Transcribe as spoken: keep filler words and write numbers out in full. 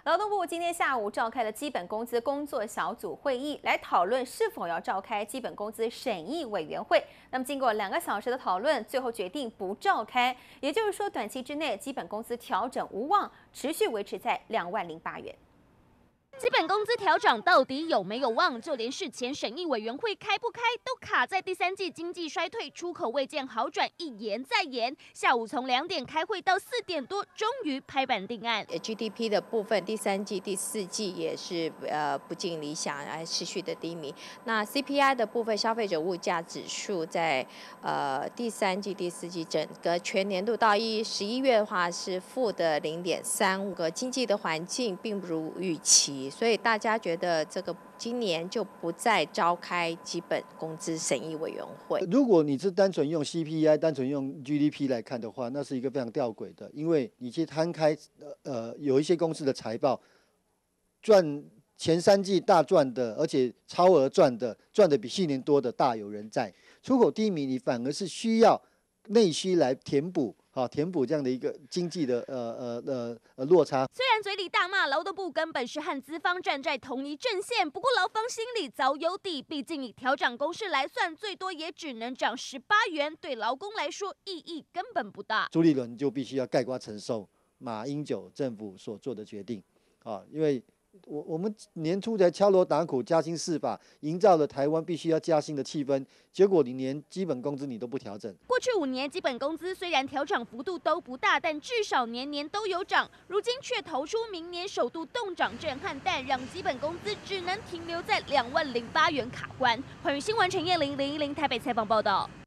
劳动部今天下午召开了基本工资工作小组会议，来讨论是否要召开基本工资审议委员会。那么经过两个小时的讨论，最后决定不召开。也就是说，短期之内基本工资调整无望，持续维持在两万零八元。 基本工资调涨到底有没有望？就连事前审议委员会开不开，都卡在第三季经济衰退、出口未见好转，一延再延。下午从两点开会到四点多，终于拍板定案。 G D P 的部分，第三季、第四季也是呃不尽理想，还持续的低迷。那 C P I 的部分，消费者物价指数在呃第三季、第四季整个全年度到一十一月的话是负的零点三五个，经济的环境并不如预期。 所以大家觉得这个今年就不再召开基本工资审议委员会。 如果你是单纯用 C P I、单纯用 G D P 来看的话，那是一个非常吊诡的，因为你去摊开呃有一些公司的财报，赚前三季大赚的，而且超额赚的，赚的比去年多的大有人在。出口低迷，你反而是需要内需来填补。 好，填补这样的一个经济的呃呃呃呃落差。 虽然嘴里大骂劳动部根本是和资方站在同一阵线，不过劳方心里早有底。毕竟以调涨公式来算，最多也只能涨十八元，对劳工来说意义根本不大。 朱立伦就必须要概括承受马英九政府所做的决定啊，因为。 我我们年初才敲锣打鼓加薪四法，营造了台湾必须要加薪的气氛，结果你连基本工资你都不调整。 过去五年基本工资虽然调涨幅度都不大，但至少年年都有涨。如今却投出明年首度动涨震撼弹，让基本工资只能停留在两万零八元卡关。环宇新闻陈燕玲零一零台北采访报道。